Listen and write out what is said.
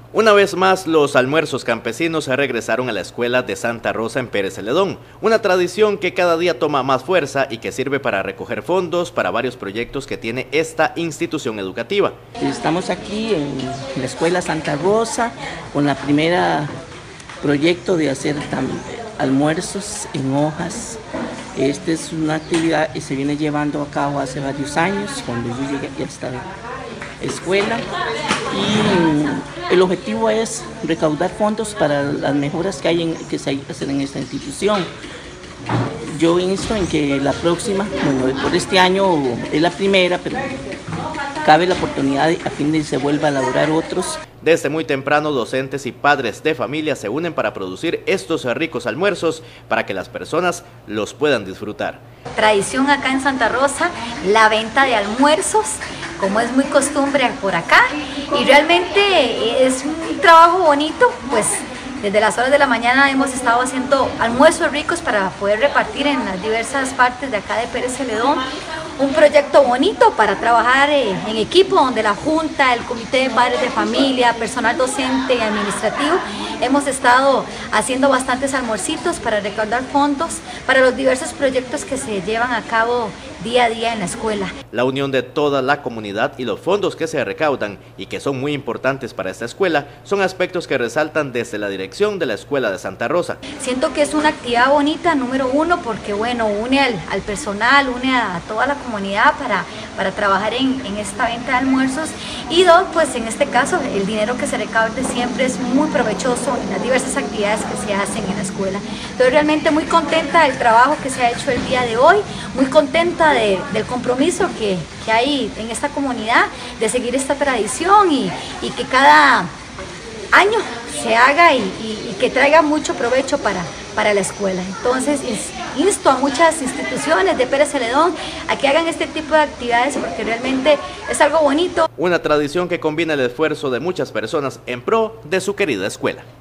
Una vez más, los almuerzos campesinos se regresaron a la escuela de Santa Rosa en Pérez Celedón, una tradición que cada día toma más fuerza y que sirve para recoger fondos para varios proyectos que tiene esta institución educativa. Estamos aquí en la escuela Santa Rosa con la primera proyecto de hacer almuerzos en hojas. Esta es una actividad que se viene llevando a cabo hace varios años, cuando yo llegué a esta escuela, y el objetivo es recaudar fondos para las mejoras que se hacen en esta institución. Yo insto en que la próxima, por este año es la primera, pero cabe la oportunidad a fin de que se vuelva a elaborar otros. Desde muy temprano, docentes y padres de familia se unen para producir estos ricos almuerzos para que las personas los puedan disfrutar. Tradición acá en Santa Rosa, la venta de almuerzos, como es muy costumbre por acá, y realmente es un trabajo bonito, pues desde las horas de la mañana hemos estado haciendo almuerzos ricos para poder repartir en las diversas partes de acá de Pérez Celedón. Un proyecto bonito para trabajar en equipo, donde la Junta, el Comité de Padres de Familia, personal docente y administrativo, hemos estado haciendo bastantes almuercitos para recaudar fondos para los diversos proyectos que se llevan a cabo día a día en la escuela. La unión de toda la comunidad y los fondos que se recaudan y que son muy importantes para esta escuela son aspectos que resaltan desde la dirección de la Escuela de Santa Rosa. Siento que es una actividad bonita, número uno, porque bueno, une al personal, une a toda la comunidad para trabajar en esta venta de almuerzos, y dos, pues en este caso el dinero que se recaude siempre es muy provechoso en las diversas actividades que se hacen en la escuela. Estoy realmente muy contenta del trabajo que se ha hecho el día de hoy, muy contenta del compromiso que hay en esta comunidad de seguir esta tradición y que cada año se haga y que traiga mucho provecho para la escuela. Entonces insto a muchas instituciones de Pérez Celedón a que hagan este tipo de actividades porque realmente es algo bonito. Una tradición que combina el esfuerzo de muchas personas en pro de su querida escuela.